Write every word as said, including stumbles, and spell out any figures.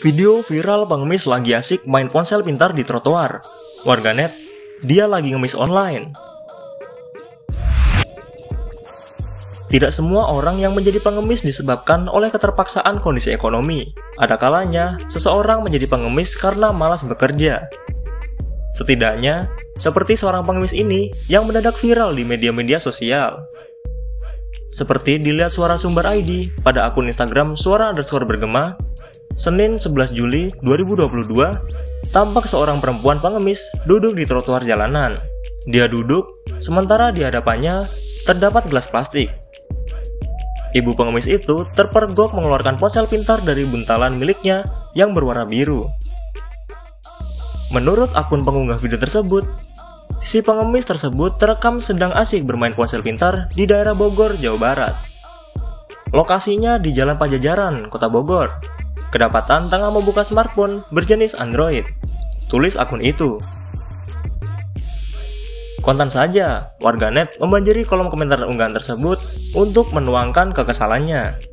Video viral pengemis lagi asik main ponsel pintar di trotoar. Warganet, dia lagi ngemis online. Tidak semua orang yang menjadi pengemis disebabkan oleh keterpaksaan kondisi ekonomi. Ada kalanya, seseorang menjadi pengemis karena malas bekerja. Setidaknya, seperti seorang pengemis ini yang mendadak viral di media-media sosial. Seperti dilihat Suara Sumber I D pada akun Instagram suara underscore bergema, Senin sebelas Juli dua ribu dua puluh dua, tampak seorang perempuan pengemis duduk di trotoar jalanan. Dia duduk, sementara di hadapannya terdapat gelas plastik. Ibu pengemis itu terpergok mengeluarkan ponsel pintar dari buntalan miliknya yang berwarna biru. Menurut akun pengunggah video tersebut, si pengemis tersebut terekam sedang asik bermain ponsel pintar di daerah Bogor, Jawa Barat. Lokasinya di Jalan Pajajaran, Kota Bogor. Kedapatan tengah membuka smartphone berjenis Android, tulis akun itu. Kontan saja, warganet membanjiri kolom komentar unggahan tersebut untuk menuangkan kekesalannya.